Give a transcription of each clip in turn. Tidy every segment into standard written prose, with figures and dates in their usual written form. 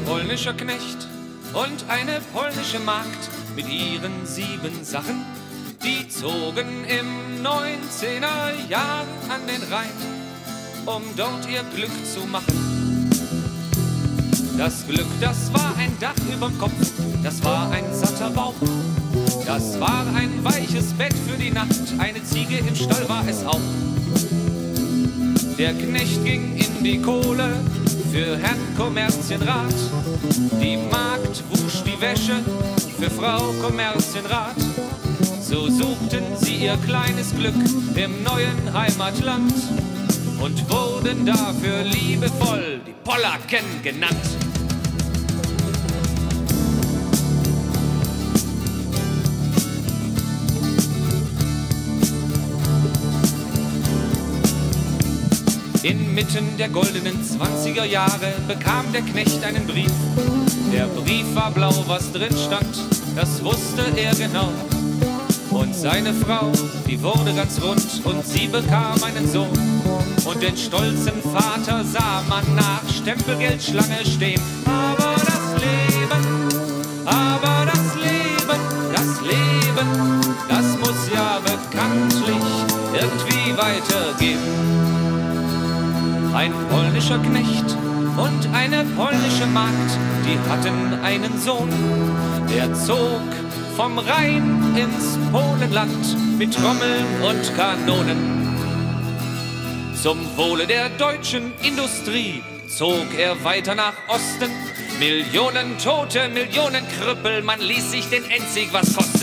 polnischer Knecht und eine polnische Magd mit ihren 7 Sachen, die zogen im 19er Jahr an den Rhein, um dort ihr Glück zu machen. Das Glück, das war ein Dach überm Kopf, das war ein satter Bauch, das war ein weiches Bett für die Nacht, eine Ziege im Stall war es auch. Der Knecht ging in die Kohle für Herrn Kommerzienrat, die Magd wusch die Wäsche für Frau Kommerzienrat. So suchten sie ihr kleines Glück im neuen Heimatland und wurden dafür liebevoll die Polacken genannt. Inmitten der goldenen 20er Jahre bekam der Knecht einen Brief. Der Brief war blau, was drin stand, das wusste er genau. Und seine Frau, die wurde ganz rund und sie bekam einen Sohn. Und den stolzen Vater sah man nach Stempelgeldschlange stehen. Aber das Leben, das muss ja bekanntlich irgendwie weitergehen. Ein polnischer Knecht und eine polnische Magd, die hatten einen Sohn, der zog vom Rhein ins Polenland mit Trommeln und Kanonen. Zum Wohle der deutschen Industrie zog er weiter nach Osten. Millionen Tote, Millionen Krüppel, man ließ sich den Endsieg was kosten.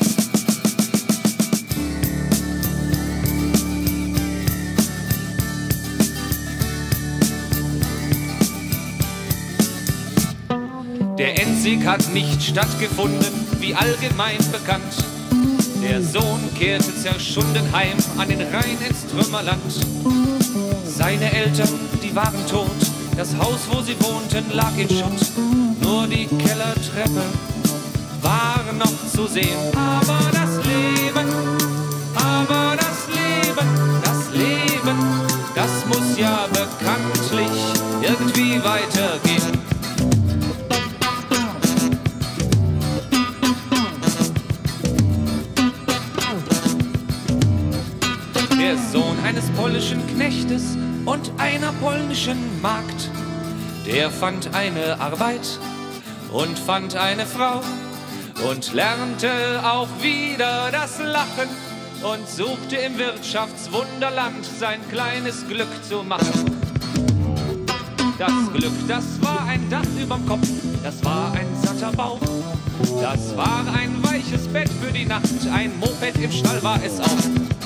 Der Endsieg hat nicht stattgefunden, wie allgemein bekannt. Der Sohn kehrte zerschunden heim an den Rhein ins Trümmerland. Seine Eltern, die waren tot, das Haus, wo sie wohnten, lag in Schutt. Nur die Kellertreppe war noch zu sehen. Aber das Leben, das muss ja bekanntlich irgendwie weitergehen. Der Sohn eines polnischen Knechtes und einer polnischen Magd, der fand eine Arbeit und fand eine Frau und lernte auch wieder das Lachen und suchte im Wirtschaftswunderland sein kleines Glück zu machen. Das Glück, das war ein Dach überm Kopf, das war ein satter Bauch, das war ein weiches Bett für die Nacht, ein Moped im Stall war es auch.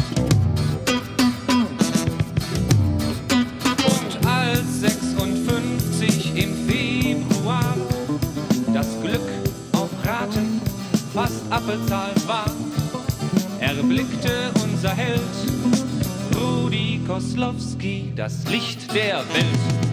Als 56 im Februar das Glück auf Raten fast abbezahlt war, erblickte unser Held Rudi Koslowski das Licht der Welt.